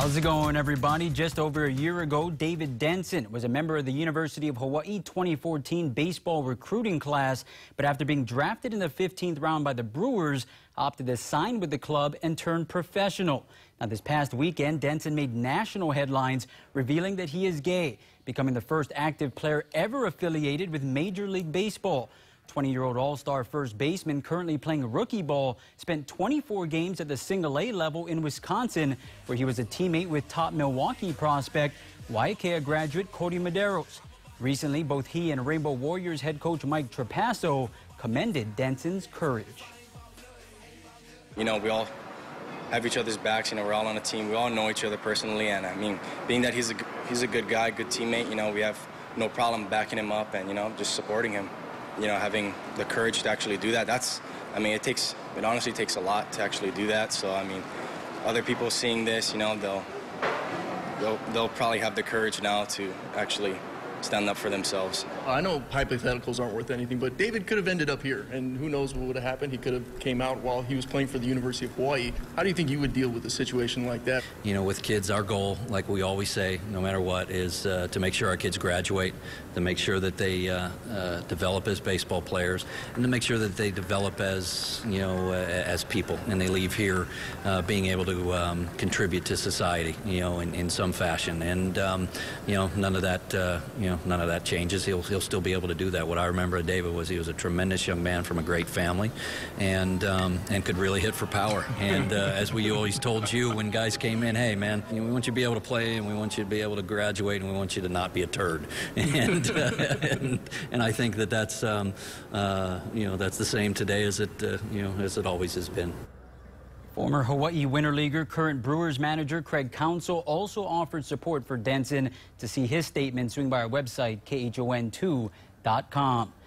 How's it going, everybody? Just over a year ago, David Denson was a member of the University of Hawaii 2014 baseball recruiting class, but after being drafted in the 15th round by the Brewers, opted to sign with the club and turn professional. Now, this past weekend, Denson made national headlines, revealing that he is gay, becoming the first active player ever affiliated with Major League Baseball. 20-year-old all-star first baseman currently playing rookie ball spent 24 games at the single-A level in Wisconsin, where he was a teammate with top Milwaukee prospect Waikea graduate Cody Medeiros. Recently, both he and Rainbow Warriors head coach Mike Trapasso commended Denson's courage. You know, we all have each other's backs. You know, we're all on a team. We all know each other personally, and I mean, being that he's a good guy, good teammate, you know, we have no problem backing him up and, you know, just supporting him. You know, having the courage to actually do that, I mean, it honestly takes a lot to actually do that. So, I mean, other people seeing this, you know, they'll probably have the courage now to actually stand up for themselves. I know hypotheticals aren't worth anything, but David could have ended up here, and who knows what would have happened. He could have came out while he was playing for the University of Hawaii. How do you think you would deal with a situation like that? You know, with kids, our goal, like we always say, no matter what, is to make sure our kids graduate, to make sure that they develop as baseball players, and to make sure that they develop as, you know, as people, and they leave here being able to contribute to society, you know, in some fashion. And you know, none of that changes. He'll still be able to do that. What I remember of David was he was a tremendous young man from a great family, and could really hit for power. And as we always told you when guys came in, hey man, you know, we want you to be able to play, and we want you to be able to graduate, and we want you to not be a turd. And I think that's you know, that's the same today as it you know, as it always has been. Former Hawaii Winter Leaguer, current Brewers manager Craig Counsell also offered support for Denson. To see his statement, swing by our website, KHON2.com.